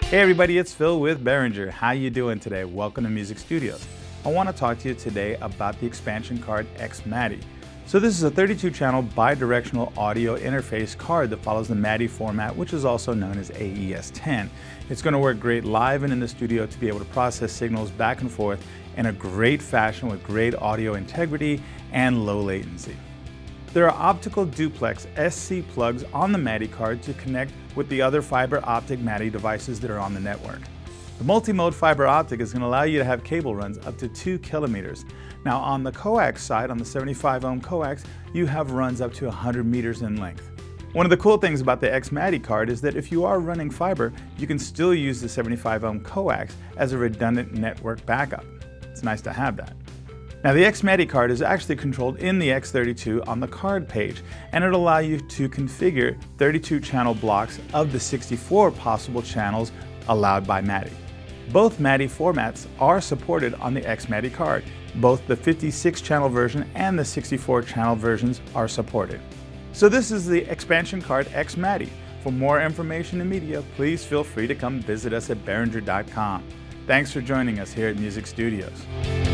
Hey everybody, it's Phil with Behringer. How you doing today? Welcome to Music Studios. I want to talk to you today about the expansion card X-MADI. So this is a 32-channel bi-directional audio interface card that follows the MADI format, which is also known as AES-10. It's going to work great live and in the studio to be able to process signals back and forth in a great fashion with great audio integrity and low latency. There are optical duplex SC plugs on the MADI card to connect with the other fiber optic MADI devices that are on the network. The multi-mode fiber optic is going to allow you to have cable runs up to 2 kilometers. Now on the coax side, on the 75 ohm coax, you have runs up to 100 meters in length. One of the cool things about the X-MADI card is that if you are running fiber, you can still use the 75 ohm coax as a redundant network backup. It's nice to have that. Now the X-MADI card is actually controlled in the X32 on the card page, and it'll allow you to configure 32 channel blocks of the 64 possible channels allowed by MADI. Both MADI formats are supported on the X-MADI card. Both the 56 channel version and the 64 channel versions are supported. So this is the expansion card X-MADI. For more information and media, please feel free to come visit us at Behringer.com. Thanks for joining us here at Music Studios.